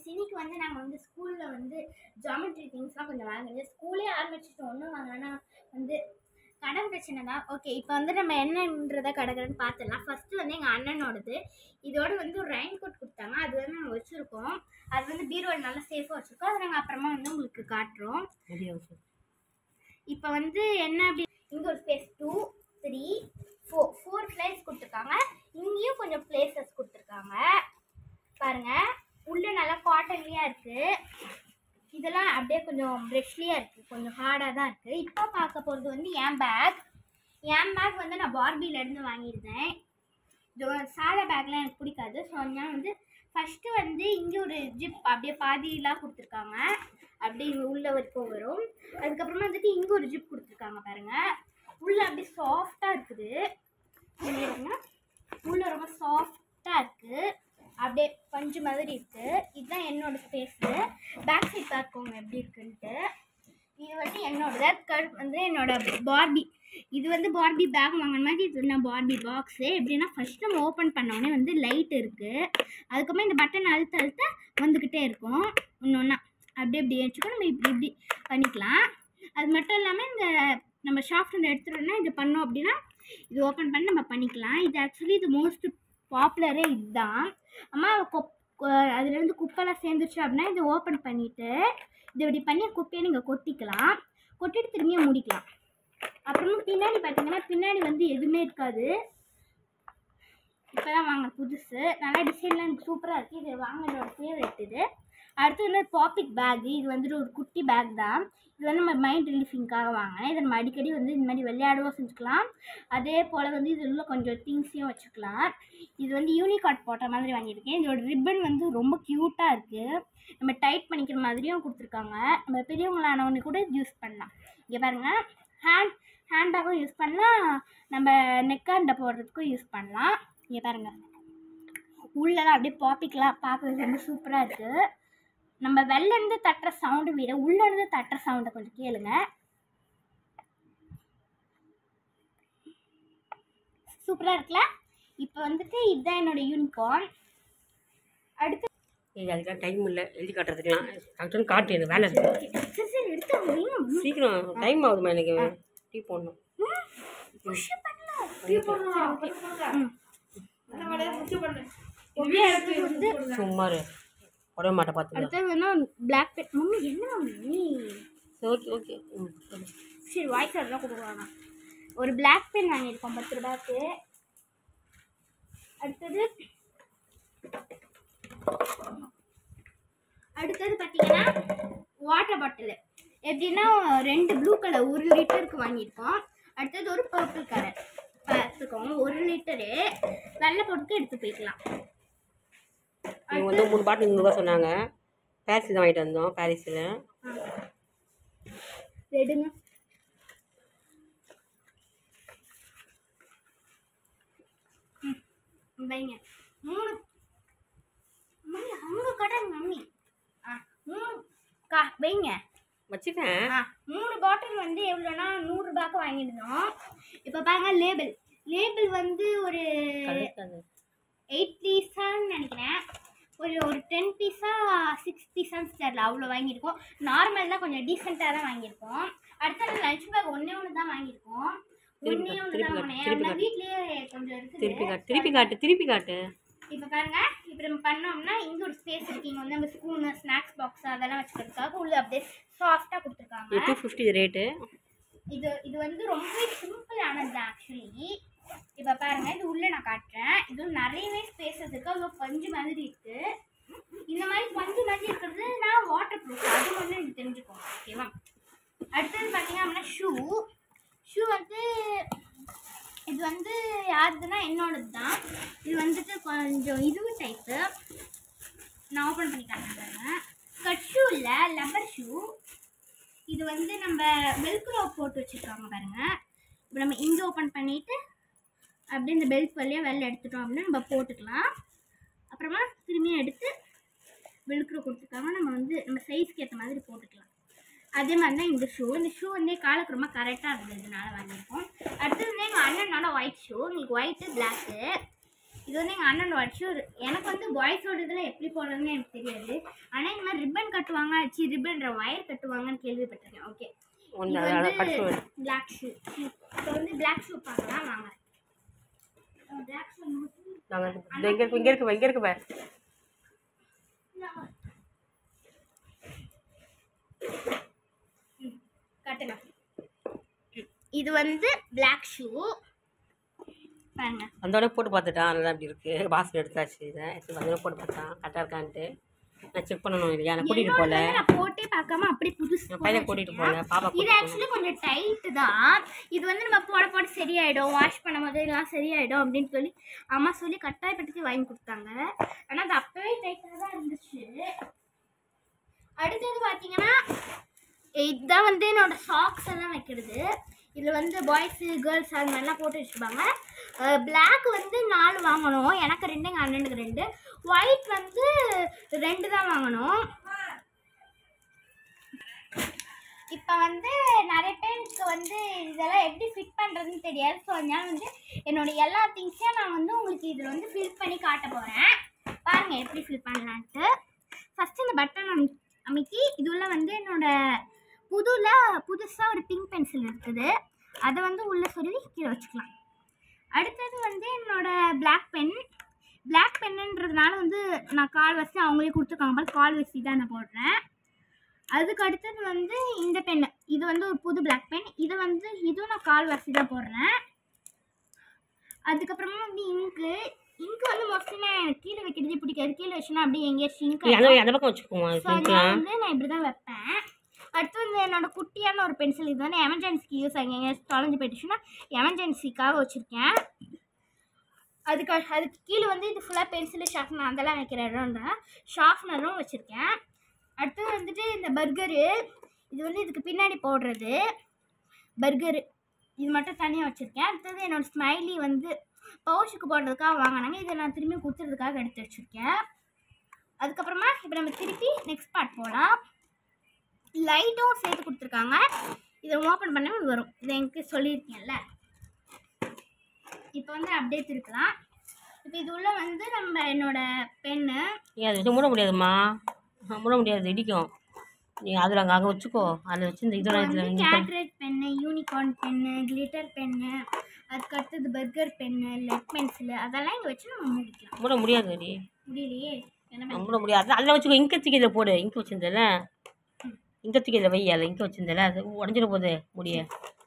Friends, இன்னைக்கு வந்து நாங்கள் வந்து ஸ்கூலில் வந்து ஜாமெட்ரி திங்ஸ்லாம் கொஞ்சம் வாங்குறது. ஸ்கூலே ஆரம்பிச்சுட்டு ஒன்றும் வாங்கினா வந்து கடன் பிரச்சனை தான். ஓகே, இப்போ வந்து நம்ம என்னன்றதை கடற்கரைன்னு பார்த்துடலாம். ஃபஸ்ட்டு வந்து எங்கள் அண்ணனோடது. இதோட வந்து ஒரு ரெயின் கோட் கொடுத்தாங்க. அது வந்து நாங்கள் வச்சுருக்கோம். அது வந்து பீரோவில் நல்லா சேஃபாக வச்சுருக்கோம். அதை நாங்கள் அப்புறமா வந்து உங்களுக்கு காட்டுறோம். இப்போ வந்து என்ன அப்படி இங்கே ஒரு ஸ்பேஸ் 2, 3, 4 பிளேஸ் கொடுத்துருக்காங்க. இங்கேயும் கொஞ்சம் பிளேசஸ் கொடுத்துருக்காங்க பாருங்க. உள்ள நல்லா காட்டன்லியா இருக்கு. இதெல்லாம் அப்படியே கொஞ்சம் ப்ரெஷ்லியா இருக்கு, கொஞ்சம் ஹார்டா தான் இருக்கு. இப்போ பார்க்க போகிறது வந்து என் பேக் வந்து நான் பார்பில இருந்து வாங்கியிருந்தேன். இது சாதா பேக்லாம் எனக்கு பிடிக்காது. ஸோ அதனால வந்து ஃபஸ்ட்டு வந்து இங்கே ஒரு ஜிப் அப்படியே பாதியெலாம் கொடுத்துருக்காங்க. அப்படியே இங்கே உள்ள வரைக்கும் வரும். அதுக்கப்புறமா வந்துட்டு இங்கே ஒரு ஜிப் கொடுத்துருக்காங்க பாருங்க. உள்ள அப்படியே சாஃப்டாக இருக்குது. உள்ள ரொம்ப சாஃப்டாக இருக்குது, அப்படியே பஞ்சு மாதிரி இருக்குது. இதுதான் என்னோடய ஸ்பேஸு. பேக் சைட் பார்க்கோங்க எப்படி இருக்குன்ட்டு. இது வந்து என்னோடது. கட் வந்து என்னோடய பார்பி. இது வந்து பார்பி பேக் வாங்கின மாதிரி. இது நான் பார்பி பாக்ஸு. எப்படின்னா ஃபஸ்ட் நம்ம ஓப்பன் பண்ணோடனே வந்து லைட் இருக்குது. அதுக்கப்புறமா இந்த பட்டன் அழுத்த வந்துக்கிட்டே இருக்கும். ஒன்று ஒன்றா அப்படி வச்சுக்கோ. நம்ம இப்படி பண்ணிக்கலாம். அது மட்டும் இல்லாமல் இந்த நம்ம ஷாஃப்ட் வந்து எடுத்துட்டோம்னா இது பண்ணோம் அப்படின்னா இது ஓப்பன் பண்ணி நம்ம பண்ணிக்கலாம். இது ஆக்சுவலி இது மோஸ்ட் பாப்புலரே இதுதான். அம்மா அதுலேருந்து குப்பைலாம் சேர்ந்துச்சு அப்படின்னா இதை ஓப்பன் பண்ணிவிட்டு இதை இப்படி பண்ணி குப்பையை நீங்கள் கொட்டிக்கலாம். கொட்டிட்டு திரும்பியும் முடிக்கலாம். அப்புறமா பின்னாடி பார்த்தீங்கன்னா பின்னாடி வந்து எதுவுமே இருக்காது. இப்போ தான் வாங்க புதுசு. நல்லா டிசைன்லாம் எனக்கு சூப்பராக இருக்குது. இது வாங்கினோட ஃபேவரெட் இது. அடுத்து வந்து பாப்பிக் பேக். இது வந்துட்டு ஒரு குட்டி பேக் தான். இது வந்து நம்ம மைண்ட் ரிலீஃபிங்காக வாங்கினேன். இதை நம்ம அடிக்கடி வந்து இந்த மாதிரி விளையாடவும் செஞ்சுக்கலாம். அதே போல் வந்து இது உள்ள கொஞ்சம் திங்ஸையும் வச்சுக்கலாம். இது வந்து யூனிகார்ட் போட்ட மாதிரி வாங்கியிருக்கேன். இதோட ரிப்பன் வந்து ரொம்ப க்யூட்டாக இருக்குது. நம்ம டைட் பண்ணிக்கிற மாதிரியும் கொடுத்துருக்காங்க. நம்ம பெரியவங்களானவனே கூட யூஸ் பண்ணலாம். இங்கே பாருங்கள், ஹேண்ட்பேக்கும் யூஸ் பண்ணலாம், நம்ம நெக்காண்டை போடுறதுக்கும் யூஸ் பண்ணலாம். இங்கே பாருங்கள், உள்ளெல்லாம் அப்படியே பாப்பிக்கலாம் பார்க்குறதுக்கு வந்து சூப்பராக இருக்குது. நம்ம வெளிலேருந்து தட்டுற சவுண்டு விட உள்ளேருந்து தட்டுற சவுண்டை கொஞ்சம் கேளுங்க. சூப்பராக இருக்குல்ல? இப்போ வந்துட்டு இதுதான் என்னோடய யூனிகார்ன். அடுத்து அதுக்கெல்லாம் டைம் இல்லை எழுதி காட்டுறதுக்குலாம். டாக்டர்னு காட்டு, எனக்கு வேலை இருக்குது. சரி எடுத்து சீக்கிரம் டைம் ஆகுதுமா, எனக்கு டீ போடணும். சும்மா உடம்பு மாட்டை பார்த்து. அடுத்தது வேணா பிளாக் பென். மம்மி என்ன மம்மி? ஓகே ஓகே சரி வாய்ஸ் அதெல்லாம் கொடுக்குறாங்க. ஒரு பிளாக் பென் வாங்கியிருக்கோம் 10 ரூபாய்க்கு. அடுத்தது பார்த்தீங்கன்னா வாட்டர் பாட்டில். எப்படின்னா 2 ப்ளூ கலர் 1 லிட்டருக்கு வாங்கியிருக்கோம். அடுத்தது ஒரு பர்பிள் கலர் பார்த்துக்கோங்க. 1 லிட்டரு வெள்ளை போட்டுக்கு எடுத்து போய்க்கலாம். இவங்க வந்து 3 பாட்டில் 100 ரூபா சொன்னாங்க. பாரிஸ் தான் வாங்கிட்டு வந்தோம். பாரிஸில் எடுங்க. வைங்க 3 மம்மி அவங்க கடை மம்மி 3 வைங்க வச்சுட்டேன். 3 பாட்டில் வந்து எவ்வளோனா 100 ரூபாய்க்கு வாங்கியிருந்தோம். இப்போ பாருங்க லேபிள் வந்து ஒரு 8 பீஸான்னு நினைக்கிறேன். ஒரு 10 பீஸா 6 பீஸான்னு தெரியல, அவ்வளோ வாங்கியிருக்கோம். நார்மல் தான், கொஞ்சம் டீசெண்டாக தான் வாங்கியிருக்கோம். அடுத்த லஞ்ச் பேக் ஒன்று தான் வாங்கியிருக்கோம். ஒன்றே ஒன்று தான் வாங்கினேன். வீட்லேயே கொஞ்சம் இருக்குது. திருப்பி காட்டு. இப்போ பாருங்க, இப்போ நம்ம பண்ணோம்னா இங்கே ஒரு ஸ்பேஸ் இருக்கு. இங்கே வந்து நம்ம ஸ்பூனு ஸ்நாக்ஸ் பாக்ஸ் அதெல்லாம் வச்சுக்கிறதுக்காக உள்ள அப்படியே சாஃப்டாக கொடுத்துருக்காங்க. 250 ரேட்டு. இது வந்து ரொம்பவே சிம்பிளானது தான் ஆக்சுவலி. இப்போ பாருங்க, இது உள்ளே நான் காட்டுறேன். இது நிறையவே ஸ்பேஸஸ் இருக்குது. அவ்வளோ பஞ்சு மாதிரி இருக்குது. இந்த மாதிரி பஞ்சு மாதிரி இருக்கிறது நான் வாட்டர் ப்ரூஃப், அது வந்து எனக்கு தெரிஞ்சுக்கோங்க. ஓகேவா? அடுத்தது பார்த்தீங்க அப்படின்னா ஷூ வந்து இது வந்து யாருதுன்னா என்னோடது தான். இது வந்துட்டு கொஞ்சம் இதுவு டைப்பு. நான் ஓப்பன் பண்ணி காட்டுறேன். கட் ஷூ இல்லை, லப்பர் ஷூ. இது வந்து நம்ம வெல்க்ரோ போட்டு வச்சுருக்காங்க பாருங்கள். இப்போ நம்ம இங்கே ஓப்பன் பண்ணிவிட்டு அப்படியே இந்த பெல்ட் வழியாக வெளில எடுத்துட்டோம் அப்படின்னா நம்ம போட்டுக்கலாம். அப்புறமா திரும்பியும் எடுத்து வெல்க்ரோ கொடுத்துருக்காங்க. நம்ம வந்து நம்ம சைஸ்க்கு ஏற்ற மாதிரி போட்டுக்கலாம். அதே மாதிரி தான் இந்த ஷூ வந்து காலுக்கு ரொம்ப கரெக்டாக இருந்ததுனால வாங்கியிருக்கோம். அடுத்தது வந்து எங்கள் அண்ணனோட ஒயிட் ஷூ. உங்களுக்கு ஒயிட்டு பிளாக்கு. இது வந்து எங்கள் அண்ணனோட ஒயிட் ஷூ. எனக்கு வந்து பாய்ஸோட இதில் எப்படி போடுறதுன்னு எனக்கு தெரியாது. கட்டுவாங்க, ரிப்பன்ற ஒயர் கட்டுவாங்கன்னு கேள்விப்பட்டிருக்கேன். ஓகே, ஒன்று இது வந்து படிச்சு பிளாக் ஷூ. இப்போ வந்து பிளாக் ஷூ பார்க்கலாம் வாங்க. பிளாக் ஷூ நாங்கள் இங்கே இருக்கு பாரு. கட்டுங்க. இது வந்து பிளாக் ஷூ பாருங்க. வந்தோடனே போட்டு பார்த்துட்டான், நல்லா அப்படி இருக்குது. பாஸ்கெட் எடுத்தாச்சு. இதை வந்தோடனே போட்டு பார்த்தான் கரெக்டாக இருக்கான்ட்டு. நான் செக் பண்ணணும் இல்லையா, நான் கூட்டிகிட்டு போகல. நான் போட்டே பார்க்காம அப்படி புதுசு பையனை கூட்டிகிட்டு போகல, பாப்பா. இது ஆக்சுவலி கொஞ்சம் டைட்டு தான். இது வந்து நம்ம போட சரியாயிடும், வாஷ் பண்ணும்போது எல்லாம் சரியாயிடும் அப்படின்னு சொல்லி அம்மா சொல்லி கட்டாயப்படுத்தி வாங்கி கொடுத்தாங்க. ஆனால் அது அப்பவே டைட்டாக தான் இருந்துச்சு. அடுத்தது பார்த்தீங்கன்னா இதுதான் வந்து என்னோட சாக்ஸ் எல்லாம் வைக்கிறது. இதில் வந்து பாய்ஸு கேர்ள்ஸ் அது மாதிரிலாம் போட்டு வச்சுருப்பாங்க. பிளாக் வந்து 4 வாங்கணும், எனக்கு 2, எங்கள் அண்ணனுக்கு 2. ஒயிட் வந்து 2 தான் வாங்கணும். இப்போ வந்து நிறைய பேருக்கு வந்து இதெல்லாம் எப்படி ஃபிட் பண்ணுறதுன்னு தெரியாது. ஸோ அதனால வந்து என்னோடய எல்லா திங்ஸையும் நான் வந்து உங்களுக்கு இதில் வந்து ஃபில் பண்ணி காட்ட போகிறேன். பாருங்கள் எப்படி ஃபில் பண்ணலான்ட்டு. ஃபஸ்ட்டு இந்த பட்டன் அமைக்கி இது உள்ள வந்து என்னோடய புதுசாக ஒரு பிங்க் பென்சில் இருக்குது, அதை வந்து உள்ளே சொருவி கீழே வச்சுக்கலாம். அடுத்தது வந்து என்னோடய பிளாக் பென்னுன்றதுனால வந்து நான் கால்வசி அவங்களே கொடுத்துருக்காங்க பாரு, கால்வசி தான் நான் போடுறேன். அதுக்கு அடுத்தது வந்து இந்த பென்னு, இது வந்து ஒரு புது பிளாக் பென். இது வந்து இதுவும் நான் கால்வசி தான் போடுறேன். அதுக்கப்புறமா வந்து இங்கு வந்து மோஸ்ட்லி எனக்கு கீழே வைக்கிறது பிடிக்காது. கீழே வச்சுன்னா அப்படியே எங்கேயாச்சும் அந்த பக்கம் வச்சுக்குவோம். வந்து நான் இப்படி தான் வைப்பேன். அடுத்து வந்து என்னோட குட்டியான ஒரு பென்சில், இது வந்து எமர்ஜென்சிக்கு யூஸ் ஆகும், எங்கேயாச்சும் தொலைஞ்சு போயிடுச்சுன்னா எமர்ஜென்சிக்காக வச்சுருக்கேன். அதுக்கு கீழே வந்து இது ஃபுல்லாக பென்சிலு ஷார்ப்னர் அதெல்லாம் வைக்கிற இடம் தான், ஷார்ப்னரும் வச்சுருக்கேன். அடுத்து வந்துட்டு இந்த பர்கரு, இது வந்து இதுக்கு பின்னாடி போடுறது பர்கரு, இது மட்டும் தனியாக வச்சுருக்கேன். அடுத்தது என்னோடய ஸ்மைலி வந்து பவுச்சுக்கு போடுறதுக்காக வாங்கினாங்க, இதை நான் திரும்பி கொடுத்துறதுக்காக எடுத்து வச்சுருக்கேன். அதுக்கப்புறமா இப்போ நம்ம திருப்பி நெக்ஸ்ட் பார்ட் போகலாம். லைட்டும் சேர்த்து கொடுத்துருக்காங்க, இதை ஓப்பன் பண்ண வரும். இதை எனக்கு சொல்லியிருக்கேன்ல. இப்போ வந்து அப்படியே திருக்கலாம். இப்போ இது உள்ள வந்து நம்ம என்னோட பென்னு அது மூட முடியாதுமா, மூட முடியாது, இடிக்கும். நீ அதில் அங்கே வச்சுக்கோ, அதில் வச்சு இந்த இதெல்லாம் Gatorade pen, unicorn pen, glitter pen, அதுக்கு அடுத்தது பர்கர் பென்னு, லெட் பென்சிலு, அதெல்லாம் இங்கே வச்சு நம்ம மூடிக்கலாம். மூட முடியாது, முடியலையே, என்ன மூட முடியாது. அதில் வச்சுக்கோ, இங்கே தூக்கி இதில் போடு, இங்கே வச்சுருந்தல, இங்கே தூக்கி இதில் வை, அதில் இங்கே வச்சுருந்தல, அது உடஞ்சிட போகுது முடிய.